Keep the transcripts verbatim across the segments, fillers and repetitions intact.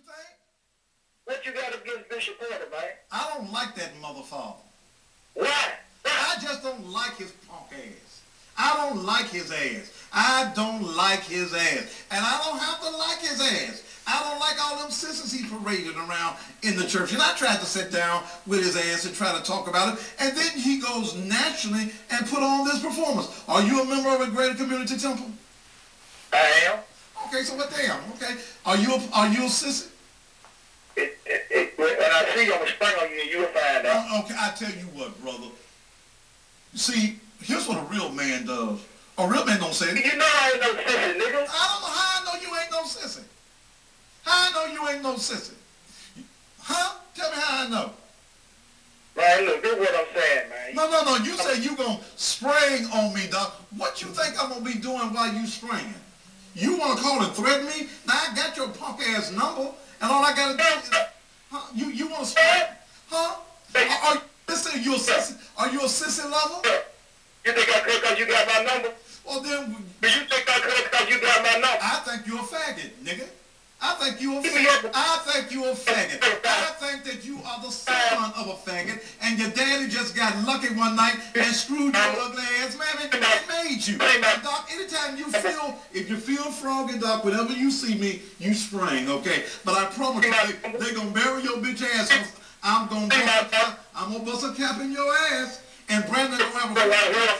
think? What you got against Bishop Porter, man? I don't like that mother father. Why? I just don't like his punk ass. I don't like his ass. I don't like his ass. And I don't have to like his ass. I don't like all them sisters he paraded around in the church. And I tried to sit down with his ass and try to talk about it. And then he goes nationally and put on this performance. Are you a member of a Greater Community Temple? I am. Okay, so what damn? Okay. Are you a, are you a sissy? It, it, it, when I see you, I'm going to spring on you and you'll find out. Uh, okay, I tell you what, brother. See, here's what a real man does. A real man don't say it. You know I ain't no sissy, nigga. I don't know how I know you ain't no sissy. How I know you ain't no sissy? Huh? Tell me how I know. Man, look, this is what I'm saying, man. No, no, no. You say you gonna spring on me, dog. What you think I'm gonna be doing while you springing? You wanna call and threaten me? Now I got your punk ass number, and all I gotta do is, huh? You you wanna spring? Huh? Are, are listen, you a sissy? Are you a sissy lover? You think I could because you got my number? Well then, Do you think I could because you got my number? I think you a faggot, nigga. I think you a faggot. I think you a faggot. I think that you are the son of a faggot, and your daddy just got lucky one night and screwed your ugly ass, mammy, and made you. And Doc, anytime you feel, if you feel froggy, Doc, whenever you see me, you spring, okay? But I promise you, they, they gonna bury your bitch ass. I'm gonna bust a cap, I'm gonna bust a cap in your ass, and Brandon gonna have a.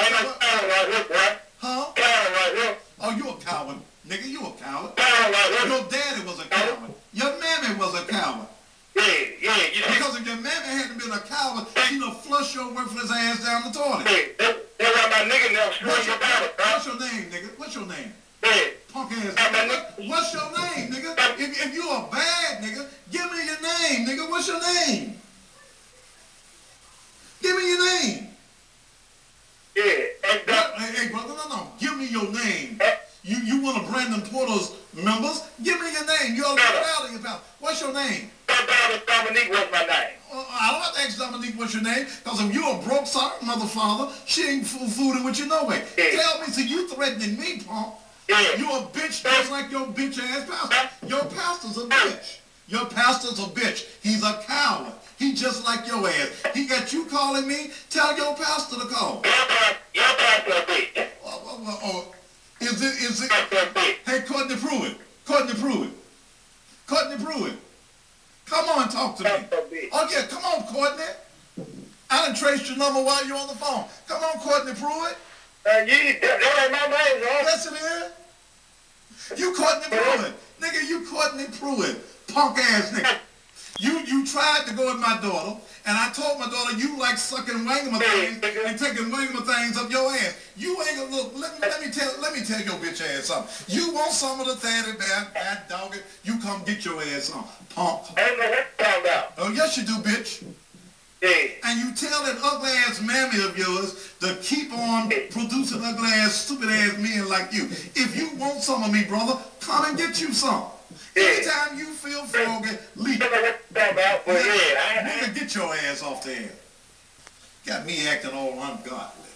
Huh? Oh, you a coward. Nigga, you a coward. Your daddy was a coward. Your mammy was a coward. Yeah, yeah. You Because if your mammy hadn't been a coward, she'd have flushed your worthless ass down the toilet. Hey, that's why my nigga now screwing What's your, your daughter, bro. what's your name, nigga? What's your name? Yeah. Punk ass nigga. What's your name, nigga? If, if you a bad nigga, give me your name, nigga. What's your name? Give me your name. Yeah. And that, Hey, hey, brother, no, no. Give me your name. You you one of Brandon Porter's members? Give me your name. You're out of your pal. What's your name? that daughter Dominique was my name. Well, I don't have to ask Dominique what's your name, because if you're a broke, sorry mother father, she ain't fool fooling with you no way. Yeah. Tell me, see, you threatening me, punk. Yeah. You a bitch just like your bitch ass pastor. Your pastor's a bitch. Your pastor's a bitch. He's a coward. He just like your ass. He got you calling me. Tell your pastor to call. Your pastor, your pastor a bitch. Oh, oh, oh, oh. Is it, is it? Pastor a bitch. Hey, Courtney Pruitt. Courtney Pruitt. Courtney Pruitt. Come on, talk to me. Pastor a bitch. Oh, yeah, come on, Courtney. I done traced your number while you're on the phone. Come on, Courtney Pruitt. Uh, you, that, that ain't my name, bro. Yes, it is. You Courtney Pruitt. Nigga, you Courtney Pruitt. Punk ass nigga. You you tried to go with my daughter, and I told my daughter you like sucking wangama things and taking wangama things up your ass. You ain't gonna look. Let me let me tell let me tell your bitch ass something. You want some of the fatty bad bad dog it? You come get your ass on, punk. I don't know what you're talking about. Oh yes you do, bitch. Yeah. And you tell that ugly ass mammy of yours to keep on producing ugly ass stupid ass men like you. If you want some of me, brother, come and get you some. Anytime you feel froggy, leave. I don't know what you're talking about, but yeah, I, I, Nigga, get your ass off there. Got me acting all ungodly.